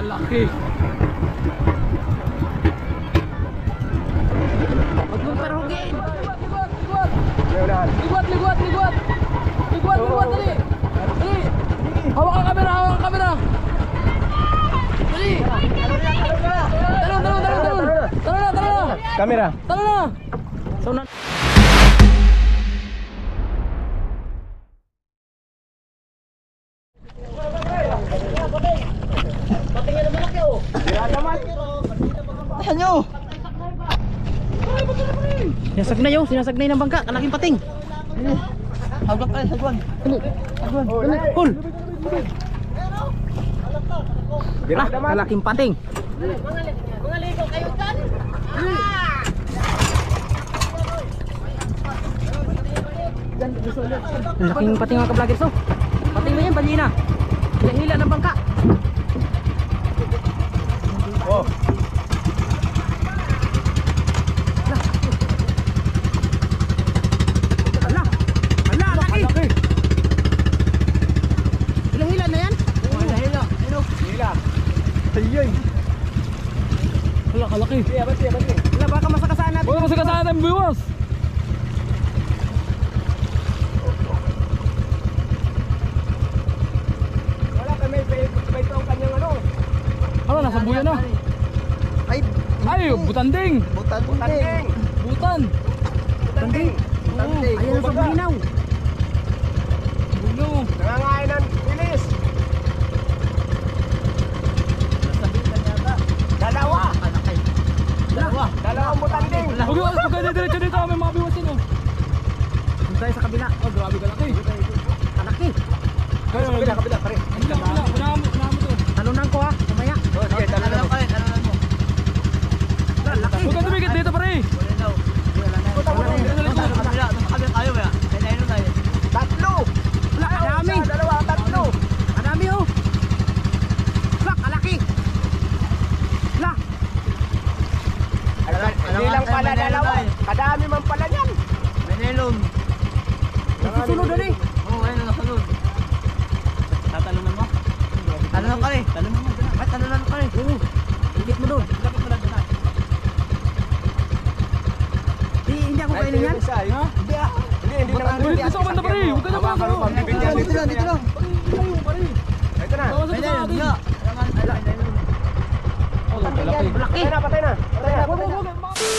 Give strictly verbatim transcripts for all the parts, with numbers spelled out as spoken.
Alaki. Huwag mong parugin. Ligwat, ligwat, ligwat. Ligwat, ligwat, dali. Dali. Hawak ang kamera, hawak ang kamera. Dali. Talon, talon, talon, talon. Talon na, talon na. Kamera. Talon na. So na. Ayan nyo. Sinasagnay yun, sinasagnay ng bangka, kalaking pating. Hagwag tayo, hagwag. Agwan, hul. Ah, kalaking pating. Mga ligo kayo dyan. Laking pating mga ka-vloggers, oh. Pating na yan, balina. Hila-hila ng bangka. Oh. Ala, ala, laki. Hila-hila na yan? Hila-hila. Hila. Ayun. Ala, kalaki. Siya, ba't siya, ba't siya? Ala, baka masakasaan natin. Huwag masakasaan natin, viewers. Wala ka, may may taong kanyang ano. Ano, nasa buya na. Ay, Ay, butanding. butan. Butanding. Butan. Butanding. Butanding. Ayan sa bulinaw. Buno. Nangangain ng ilis. Dalawa. Dalawa. Dalawang butanding. Huwag yung huwag kayo diretso dito, may mga viewers yun, oh. Doon tayo sa kabila. Oh, grabe ka laki. Kalaki. Kayo, Kabila, kabila, pare. Kabila, kabila. Unahan mo, unahan mo to. Talunan ko ha, mamaya. Oh, sige, dalawa mo. Ala, laki. Huwag ka tumikit dito, pare. Tatlo. Ala, kadami. Isa, dalawa, tatlo. Kadami oh. Ala, kalaki. Ala, Hindi lang pala dalawa. Kadami man pala yan. Menelon. susunod na eh. Oo, ayun na nasunod. Tatalunan mo? Talunan ka rin. Talunan mo. Ay, talunan ka rin. Oo. Higit mo doon. Lapit mo lang doon. Di, hindi ako kainin yan. Ha? Hindi ah. Hindi, hindi lang. Uy, dito ka banda, pare. Huwag ka na mga ano. Dito lang, dito lang. Ayun, pare. Ito na. Bawasan ka sa atin. Oh, laki. Laki. Patay na, patay na. Patay na. Huwag, huwag, huwag.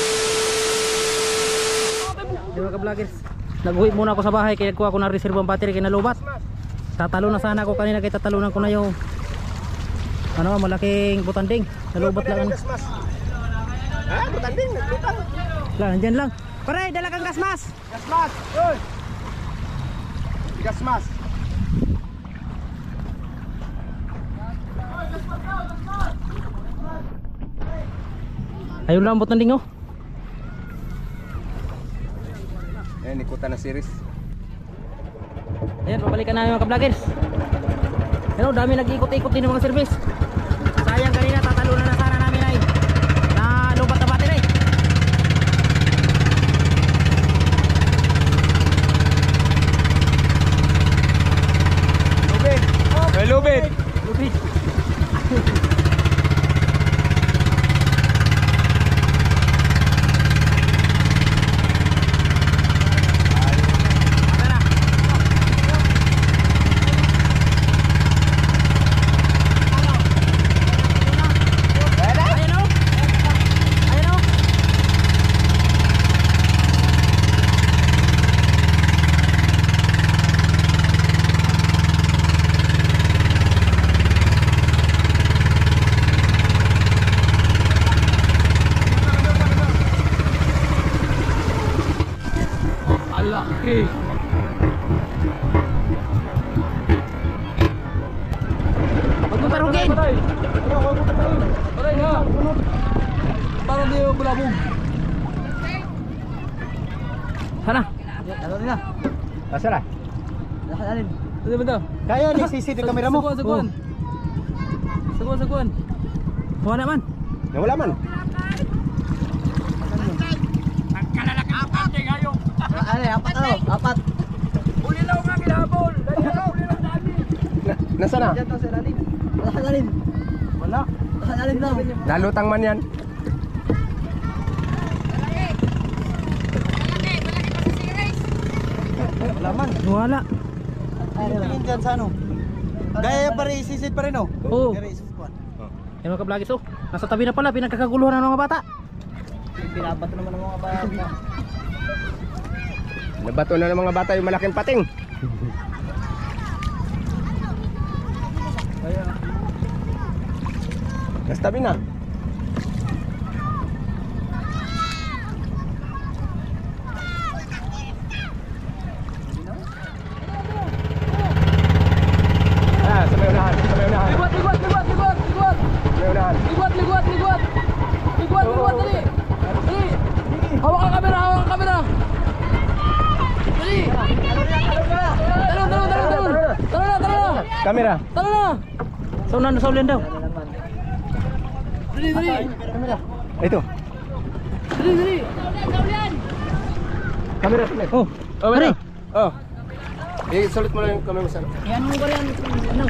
Di ba ka-vloggers? Nag-uwi muna ako sa bahay kaya nagkuha ko ng reserve ang battery kay nalubat. Tatalo na sana ako kanina kay tatalunan ko na yung ano, malaking butanding. Nalubat lang. Gasmas. Ha? Butanding, naglutang. Lang, nandyan lang. Pare, dala kang gasmas. Gasmas. Yun. Gasmas. Ayun lang ang butanding oh. Ayan, ikutan na series. Ayan, babalikan na yung mga ka-vloggers. Pero dami nag-ikot-ikot din ng mga service. Sayang kanina tatalunan na sana namin ay na lubat na battery. Lubid. May lubid. Lubid. Ayan oh. Ayan oh. Alaki. Huwag mo parugin. Patay. Patay na. Para di yung bulabog. Sana. Talunan na. Asa na? Nakalalin. Ano ba ito? Kaya ni C C T V camera mo. Saguan, saguan. Saguan, saguan. Kuha naman. Nawala man. Ano, apat ano? Apat. Ulilaw nga kilabol. Ulilaw dami. Nasa na? Diyan to sa lalim. Nakalalin. Wala. Alin daw? Nalutang man yan. Wala man. Wala. Ano tingin dyan sa ano? Gaya pa rin, isisid pa rin oh. Oo. Gaya isisid pa. Yan mga kablagis oh. Nasa tabi na pala, pinagkakaguluhan ng mga bata. Pinabato naman ng mga bata. Nabato na ng mga bata yung malaking pating. Nasa tabi na. Ah, sa may unahan, sa may unahan. Ligwat, ligwat, ligwat, ligwat, ligwat. Sa may unahan. Ligwat, ligwat, ligwat. Ligwat, ligwat, dali. Dali. Hawak ang kamera, hawak ang kamera. Dali. Talon, talon, talon, talon. Talon na, talon na. Kamera. Talon na. So nando sa ulan daw. Dali, dali. Ito. Dali, dali. Kamera sini. Oh, Oh, Pare. Oh. Eh, sulit mo lang yung kamera mo sana. yan mo ba yan? Ano?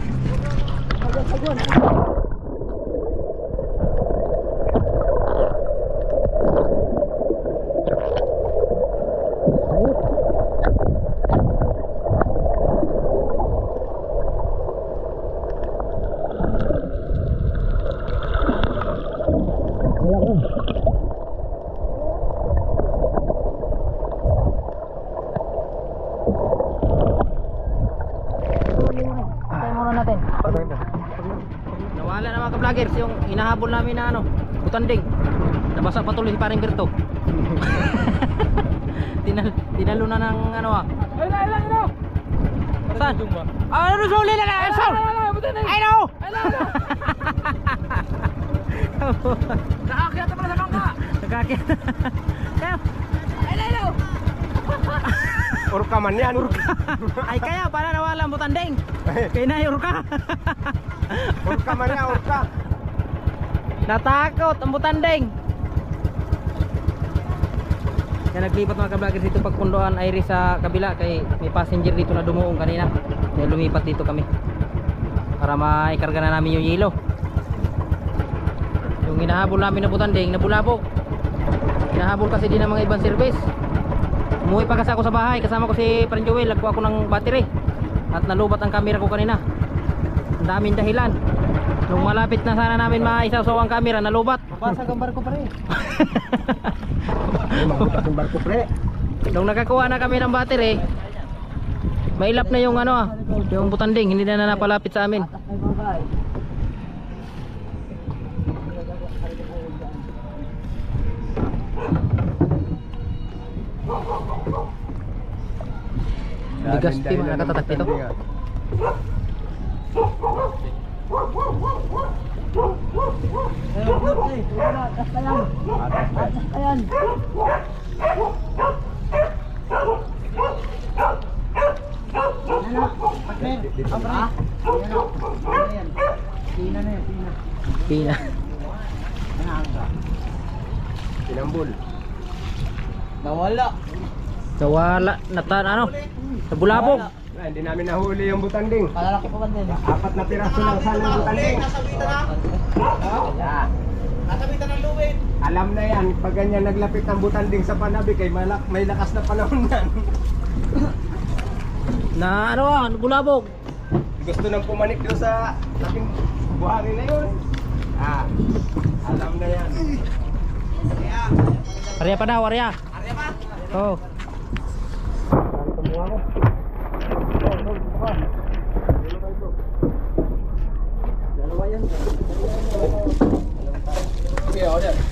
Nawala na mga ka-vloggers yung hinahabol namin na ano, butanding. Nabasa patuloy si paring Berto. Tinal tinalo na ng ano ah. Ayun na, ayun na, ayun na. Saan? Ah, ano sa uli na na? Ayun Saan? na, ayun na, buti na. Ay no! Ayun na, ayun na. Nakaakyat na pala sa bangka. Nagkakit. Kaya, Ayun na, ayun na. Urka man yan. ay kaya para nawala ang butanding. Kaya na yung ka. Urka man yan, urka. Natakot ang butanding. Kaya naglipat mga ka-vloggers dito pagpundoan Iris sa kabila kay may passenger dito na dumuong kanina. Kaya lumipat dito kami para maikarga na namin yung yelo. Yung hinahabol namin na butanding nabulabog. Hinahabol kasi din ng mga ibang service. Umuwi pa kasi ako sa bahay, kasama ko si Parang Joel, nagkuha ako ng battery at nalubat ang camera ko kanina. Ang daming dahilan. Nung malapit na sana namin maisaw-saw ang camera, nalubat. Basa gambar ko pa rin. Ay, magbutas yung barko, pre. Nung nakakuha na kami ng battery, mailap na yung ano ah, yung butanding, hindi na na napalapit sa amin. Bigas pi mga nakatatak dito. Ayan. Pina na yan, pina. Pina. Pinambul. Nawala. Nawala, natan ano? Nabulabog. Ah, hindi namin nahuli yung butanding. Kalalaki pa ba din? Apat na piraso lang sana yung butanding. Yeah. Nasabitan ng luwin. Alam na yan, pag ganyan naglapit ang butanding sa panabi kay malak may lakas na panahon yan. Na ano ah, nabulabog. Gusto nang pumanik doon sa laking buhangin na yun. Ah, alam na yan. Arya pa daw, arya. Arya pa? Oh. Dalawa yan. Okay, ako yan.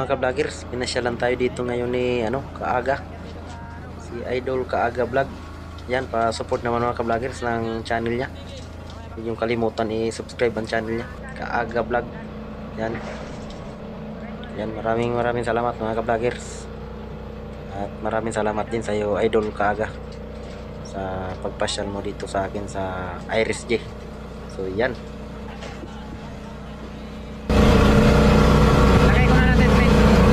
mga ka-vloggers, pinasyalan tayo dito ngayon ni ano, Kaaga. Si Idol Kaaga Vlog. Yan, pa-support naman mga ka-vloggers ng channel niya. Huwag yung kalimutan i-subscribe ang channel niya, Kaaga Vlog. Yan. Yan, maraming maraming salamat mga ka-vloggers. At maraming salamat din sa iyo, Idol Kaaga, sa pagpasyal mo dito sa akin sa Iris J. So yan. Lagay ko na natin, Pete.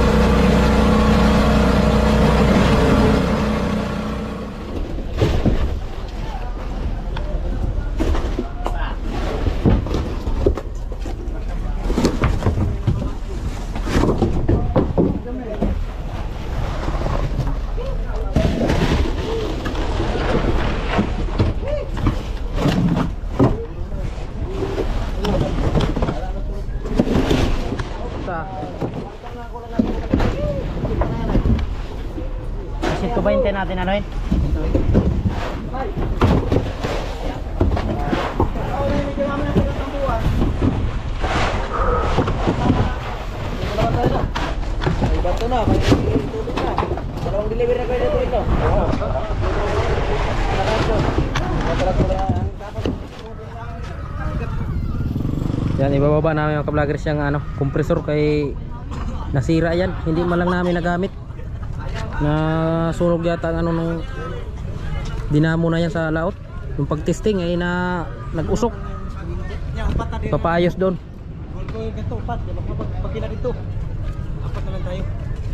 Sit ko ba yung natin ano yun? Bato na, may tubig na. Dalawang delivery na kayo dito ito. Yan, ibababa namin mga ka-vloggers yung ano, compressor kay nasira yan. Hindi man lang namin nagamit. Nasunog yata ang ano nung dinamo na yan sa laot. Yung pag-testing ay na nag-usok. Papaayos doon. Ganito, upat. Pag kina dito. Apat na lang tayo.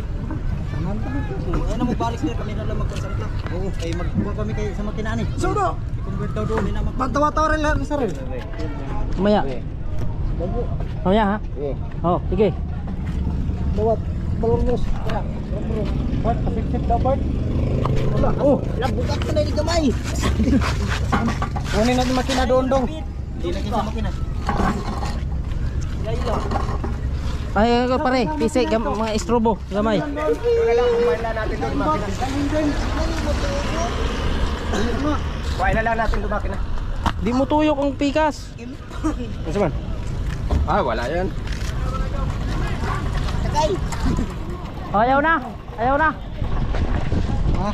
Ayun na magbalik sir, kami na lang magkonsanta. Oo, ay magbuha kami kayo sa makinaan eh. Sudo! I-convert daw doon, hindi na magpatawa-tawa rin lahat sir. Maya. Maya ha? Oh, sige. Bawat, balongos. Bart, kasip-sip daw Bart. Wala, oh, labugat ka na yung gamay. Kunin natin makina doon dong. Hindi lagi sa makina. Gaya. Ay, ako pare, pisi, gam, mga istrobo, gamay. Doon na lang, kumain lang natin doon, makina. Kumain na lang natin doon, makina. Di mo tuyok ang pikas. Ano saman? Ah, wala yan. Sakay. Oh, ayaw na, ayaw na. Ha?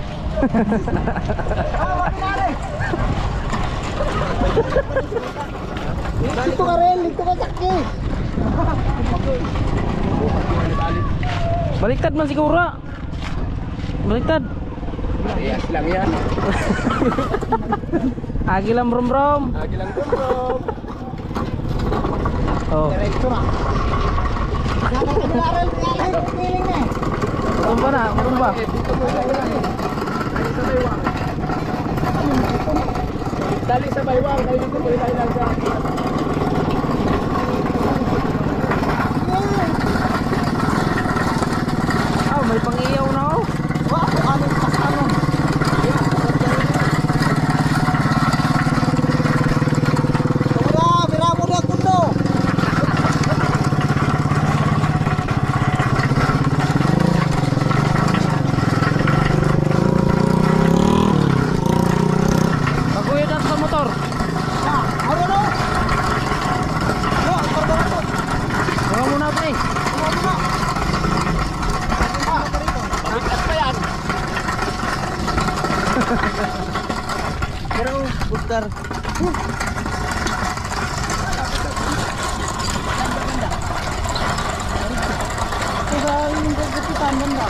Dito ka rin, dito ka sakay. Baliktad man siguro. Baliktad. Yes lang yan. Agi lang brom brom. Lagi lang doon, bro. Oh. Diretso na. Nakakalaral ka lang, feeling na. Utom ba na? Utom ba? Dali sa baywang, dali dito mo ilay lang sa Ah, may pang-iyaw na oh. Wah, ano pas ano? Ora, bira mo na kundo. Paguyod natin sa motor. Na, ano no? Yo, korban ako. Huwag muna pre. Ano na? Baliktad pa yan. Pero putar. Kaya yung gagatitan banda.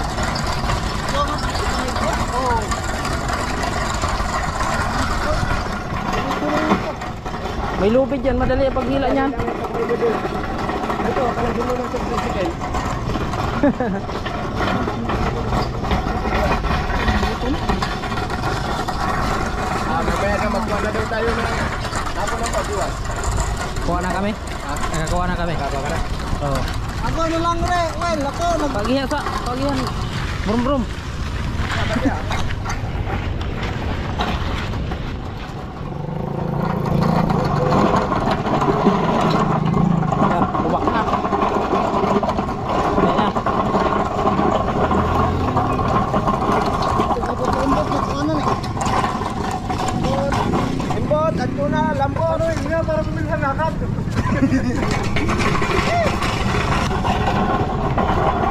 Oh. May lubid yan, madali ang paghila niyan. Ito, kalang dulo ng tricycle. Ah, mamaya na magkuha na daw tayo ng tapo ng pagbuwas. Kuha na kami. Nakakuha na kami. Kaba ka na? Oo. Ako na lang re, well, ako nag Pagihan sa, pagihan. Brum brum. Kaba niya. Ah, bubak na. Ayan na. Imbot, at ko na, lambo. Ano, hindi na para bumili sa lakad.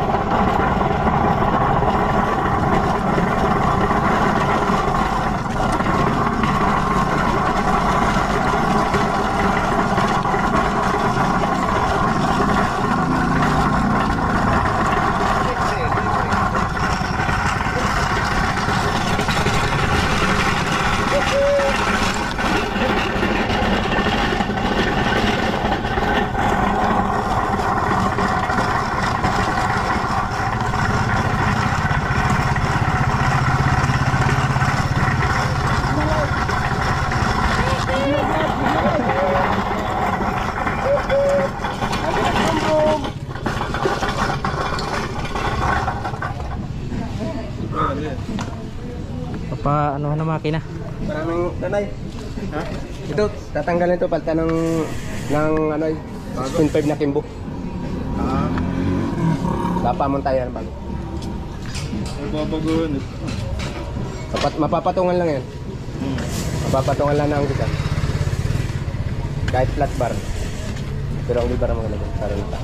Pa ano na makina. Maraming nanay. Ha? Ito, tatanggalin ito palta ng ng ano ay spin five na kimbo. Ah. Dapa mo tayo yan bago. Babaguhin. Mapat, mapapatungan lang yan. Mapapatungan lang na ang gitan. Kahit flat bar. Pero ang libar mga naman. Parang ito.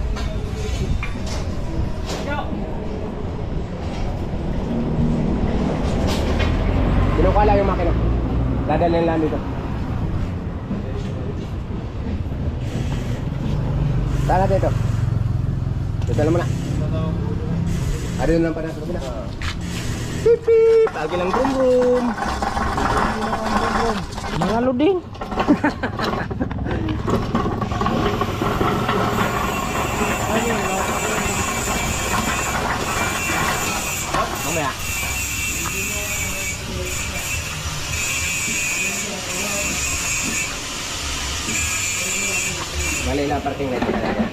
Binukala yung makina. Dadalhin lang dito. Tala dito. Dito lang muna. Ada lang pa nasa kabila. Pip pip. Agi lang brum brum. Mga luding. Mamaya. Mali lang parking light na lang.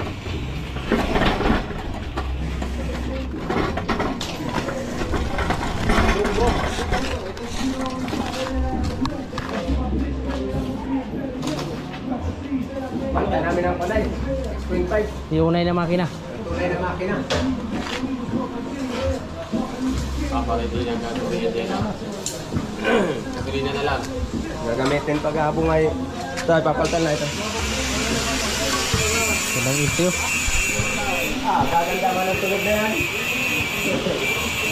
Pantay namin ang panay. six point five. Iunay na makina. Tunay na makina. Papalitin ang gagawin din na. Gasolina na lang. Gagamitin pag habong ay ito ay papaltan na ito. Ibang issue. Ah, gaganda man ang tulog na yan.